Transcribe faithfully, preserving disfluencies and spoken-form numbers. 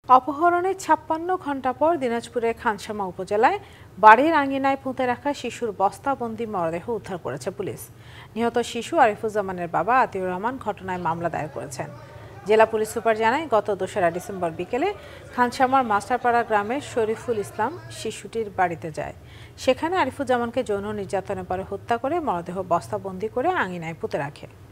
অপহরণের ছাপ্পান্ন ঘণ্টা পর দিনাজপুরের খানসামা উপজেলায় বাড়ির আঙিনায় পুঁতে রাখা শিশুর বস্তাবন্দি মরদেহ উদ্ধার করেছে পুলিশ। নিহত শিশু আরিফুজ্জামানের বাবা আতিউর রহমান ঘটনায় মামলা দায়ের করেছেন। জেলা পুলিশ সুপার জানায়, গত দোসরা ডিসেম্বর বিকেলে খানসামার মাস্টারপাড়া গ্রামের শরীফুল ইসলাম শিশুটির বাড়িতে যায়। সেখানে আরিফুজ্জামানকে যৌন নির্যাতনের পরে হত্যা করে মরদেহ বস্তাবন্দি করে আঙিনায় পুঁতে রাখে।